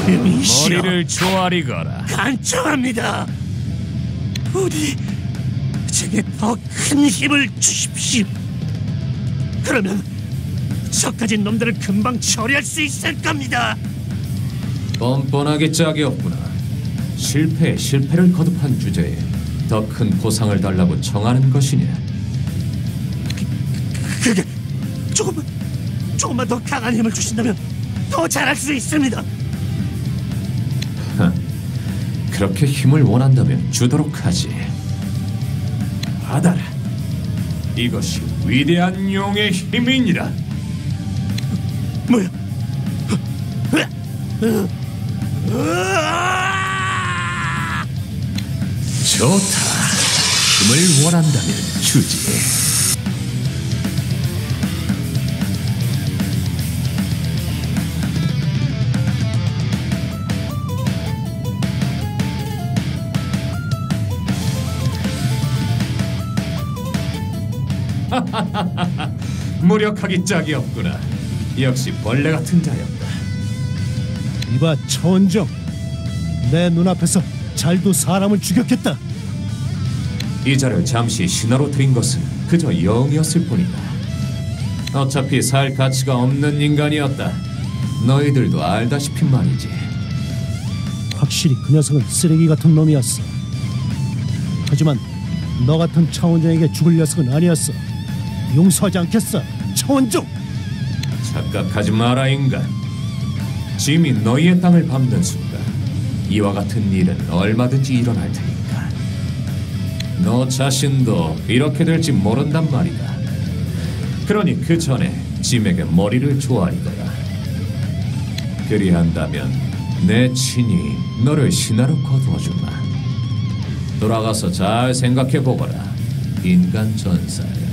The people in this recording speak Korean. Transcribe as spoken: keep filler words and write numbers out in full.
금이시여, 머리를 조아리거라. 간청합니다. 부디 제게 더 큰 힘을 주십시오. 그러면 저까지 놈들을 금방 처리할 수 있을 겁니다. 뻔뻔하게 짝이 없구나. 실패에 실패를 거듭한 주제에 더 큰 보상을 달라고 청하는 것이냐? 그게 조금만 조금만 더 강한 힘을 주신다면 더 잘할 수 있습니다. 하, 그렇게 힘을 원한다면 주도록 하지. 받아라. 이것이 위대한 용의 힘이니라. 뭐야? 좋다. 힘을 원한다면 주지. 무력하기 짝이 없구나. 역시 벌레 같은 자였다. 이봐 천정, 내 눈앞에서 잘도 사람을 죽였겠다. 이 자를 잠시 신하로 드린 것은 그저 영이었을 뿐이다. 어차피 살 가치가 없는 인간이었다. 너희들도 알다시피 말이지. 확실히 그 녀석은 쓰레기 같은 놈이었어. 하지만 너 같은 차원정에게 죽을 녀석은 아니었어. 용서하지 않겠어, 차원정. 착각하지 마라 인간. 짐이 너희의 땅을 밟는 순간 이와 같은 일은 얼마든지 일어날 테니까. 너 자신도 이렇게 될지 모른단 말이다. 그러니 그 전에 짐에게 머리를 조아리거라. 그리한다면 내 친히 너를 신하로 거두어주마. 돌아가서 잘 생각해보거라, 인간 전사야.